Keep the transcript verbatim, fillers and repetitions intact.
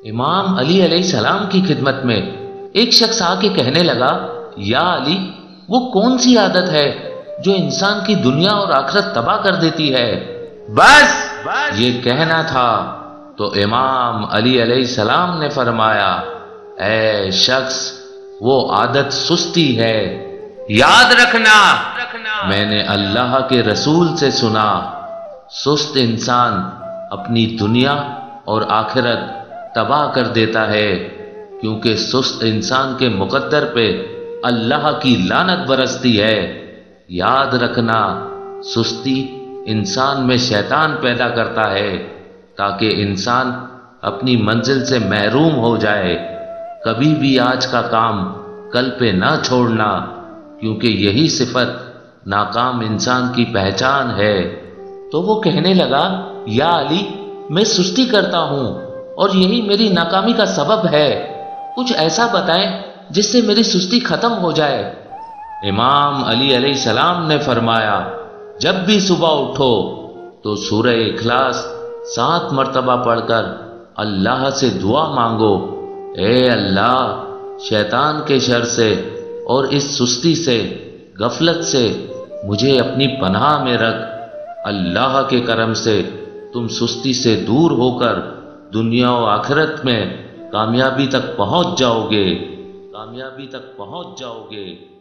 امام علی علیہ السلام کی خدمت میں ایک شخص آ کے کہنے لگا، یا علی، وہ کون سی عادت ہے جو انسان کی دنیا اور آخرت تباہ کر دیتی ہے؟ بس یہ کہنا تھا تو امام علی علیہ السلام نے فرمایا، اے شخص، وہ عادت سستی ہے۔ یاد رکھنا، میں نے اللہ کے رسول سے سنا، سست انسان اپنی دنیا اور آخرت تباہ کر دیتا ہے، کیونکہ سست انسان کے مقدر پہ اللہ کی لعنت برستی ہے۔ یاد رکھنا، سستی انسان میں شیطان پیدا کرتا ہے تاکہ انسان اپنی منزل سے محروم ہو جائے۔ کبھی بھی آج کا کام کل پہ نہ چھوڑنا، کیونکہ یہی صفت ناکام انسان کی پہچان ہے۔ تو وہ کہنے لگا، یا علی، میں سستی کرتا ہوں اور یہی میری ناکامی کا سبب ہے، کچھ ایسا بتائیں جس سے میری سستی ختم ہو جائے۔ امام علی علیہ السلام نے فرمایا، جب بھی صبح اٹھو تو سورہ اخلاص سات مرتبہ پڑھ کر اللہ سے دعا مانگو، اے اللہ، شیطان کے شر سے اور اس سستی سے، غفلت سے مجھے اپنی پناہ میں رکھ۔ اللہ کے کرم سے تم سستی سے دور ہو کر دنیا و آخرت میں کامیابی تک پہنچ جاؤ گے کامیابی تک پہنچ جاؤ گے